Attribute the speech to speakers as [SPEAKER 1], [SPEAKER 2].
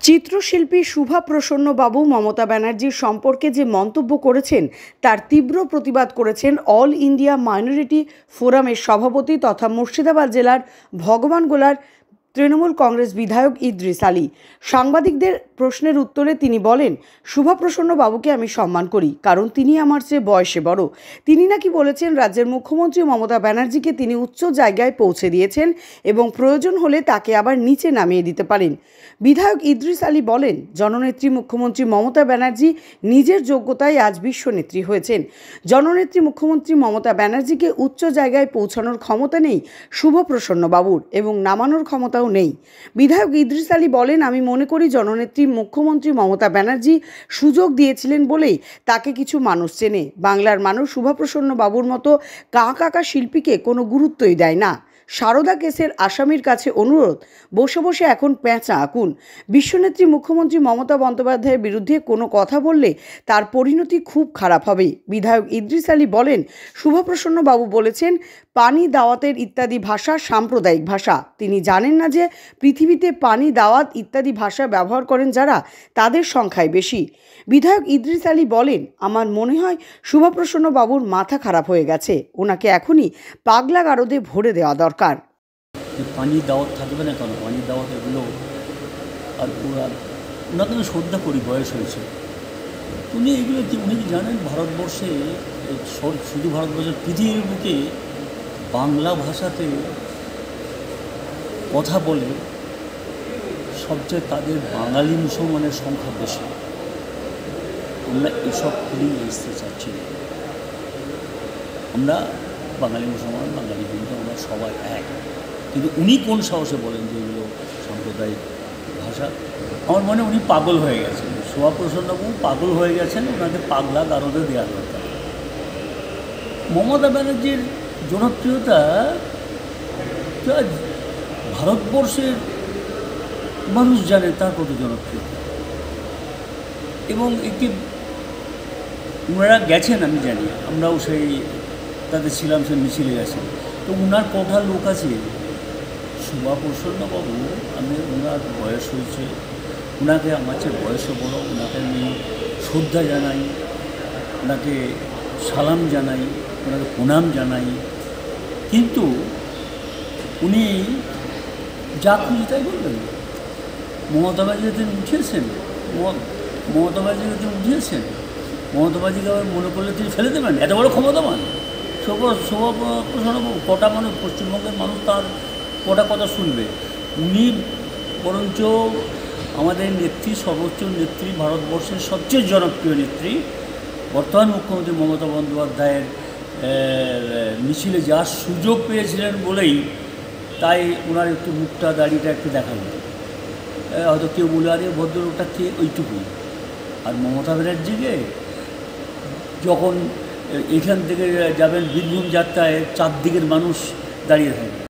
[SPEAKER 1] চিত্রশিল্পী শুভাপ্রসন্ন বাবু মমতা ব্যানার্জির সম্পর্কে যে মন্তব্য করেছেন তার তীব্র প্রতিবাদ করেছেন অল ইন্ডিয়া মাইনরিটি ফোরামের সভাপতি তথা মুর্শিদাবাদ জেলার ভগবানগোলার তৃণমূল কংগ্রেস বিধায়ক ইদ্রিস আলী। সাংবাদিকদের প্রশ্নের উত্তরে তিনি বলেন, শুভাপ্রসন্ন বাবুকে আমি সম্মান করি, কারণ তিনি আমার চেয়ে বয়সে বড়। তিনি নাকি বলেছেন রাজ্যের মুখ্যমন্ত্রী মমতা ব্যানার্জিকে তিনি উচ্চ জায়গায় পৌঁছে দিয়েছেন এবং প্রয়োজন হলে তাকে আবার নিচে নামিয়ে দিতে পারেন। বিধায়ক ইদ্রিস আলী বলেন, জননেত্রী মুখ্যমন্ত্রী মমতা ব্যানার্জি নিজের যোগ্যতায় আজ বিশ্বনেত্রী হয়েছেন। জননেত্রী মুখ্যমন্ত্রী মমতা ব্যানার্জিকে উচ্চ জায়গায় পৌঁছানোর ক্ষমতা নেই শুভপ্রসন্ন বাবুর এবং নামানোর ক্ষমতা নেই। বিধায়ক ইদ্রিস আলী বলেন, আমি মনে করি জননেত্রী মুখ্যমন্ত্রী মমতা ব্যানার্জি সুযোগ দিয়েছিলেন বলেই তাকে কিছু মানুষ চেনে। বাংলার মানুষ শুভপ্রসন্ন বাবুর মতো কাঁকা শিল্পীকে কোনো গুরুত্বই দেয় না। সারদা কেসের আসামির কাছে অনুরোধ, বসে বসে এখন পেঁচা আঁকুন। বিশ্বনেত্রী মুখ্যমন্ত্রী মমতা বন্দ্যোপাধ্যায়ের বিরুদ্ধে কোনো কথা বললে তার পরিণতি খুব খারাপ হবে। বিধায়ক ইদ্রিস আলী বলেন, শুভপ্রসন্ন বাবু বলেছেন পানি দাওয়াতের ইত্যাদি ভাষা সাম্প্রদায়িক ভাষা। তিনি জানেন না যে পৃথিবীতে পানি দাওয়াত ইত্যাদি ভাষা ব্যবহার করেন যারা, তাদের সংখ্যায় বেশি। বিধায়ক ইদ্রিস আলী বলেন, আমার মনে হয় শুভপ্রসন্ন বাবুর মাথা খারাপ হয়ে গেছে, ওনাকে এখনই পাগলা গারদে ভরে দেওয়া দরকার।
[SPEAKER 2] পানি দাওয়াত থাকবে না কেন? পানি দাওয়াত এগুলো আর ওনাকে আমি শ্রদ্ধা করি, বয়স হয়েছে। উনি এগুলো কি উনি কি জানেন ভারতবর্ষে, শুধু ভারতবর্ষের পৃথিবীর বুকে বাংলা ভাষাতে কথা বলে সবচেয়ে তাদের বাঙালি মুসলমানের সংখ্যা বেশি। আমরা এসব করেই আসতে চাচ্ছি না। আমরা বাঙালি মুসলমান, বাঙালি হিন্দু, আমরা সবাই এক। কিন্তু উনি কোন সাহসে বলেন যে এগুলো সাম্প্রদায়িক ভাষা? আমার মনে উনি পাগল হয়ে গেছেন। শুভপ্রসন্নবাবু পাগল হয়ে গেছেন, ওনাকে পাগলা গারদে দেওয়া দরকার। মমতা ব্যানার্জির জনপ্রিয়তা ভারতবর্ষের মানুষ জানে তার কত জনপ্রিয়তা, এবং একে ওনারা গেছেন আমি জানি, আমরাও সেই তাদের ছিলাম, সে মিছিলে গেছেন। তো ওনার কথা লোক আছে। শুভপ্রসন্নবাবু, আমি ওনার বয়স হয়েছে, ওনাকে আমার চেয়ে বয়সও বড়, ওনাকে আমি শ্রদ্ধা জানাই, ওনাকে সালাম জানাই, ওনাকে প্রণাম জানাই। কিন্তু উনি যা খুঁজি তাই বলবেন। মমতা ব্যানার্জি তিনি উঠিয়েছেন, মমতা ব্যানার্জিকে তিনি উঠিয়েছেন, মমতা ব্যানার্জিকে আবার মনে করলে তিনি ফেলে দেবেন? এত বড় ক্ষমতাবান শুভপ্রসন্নবাবু। কটা মানুষ, পশ্চিমবঙ্গের মানুষ তার কটা কথা শুনবে? উনি বরঞ্চ আমাদের নেত্রী, সর্বোচ্চ নেত্রী, ভারতবর্ষের সবচেয়ে জনপ্রিয় নেত্রী, বর্তমান মুখ্যমন্ত্রী মমতা বন্দ্যোপাধ্যায়ের মিছিলে যাওয়ার সুযোগ পেয়েছিলেন বলেই তাই ওনার একটু মুখটা, দাড়িটা একটু দেখালো। হয়তো কেউ বলে, আরে ভদ্রলোকটা কে, ওইটুকু। আর মমতা ব্যানার্জিকে যখন এখান থেকে যাবেন বীরভূম যাত্রায়, চারদিকের মানুষ দাঁড়িয়ে থাকে।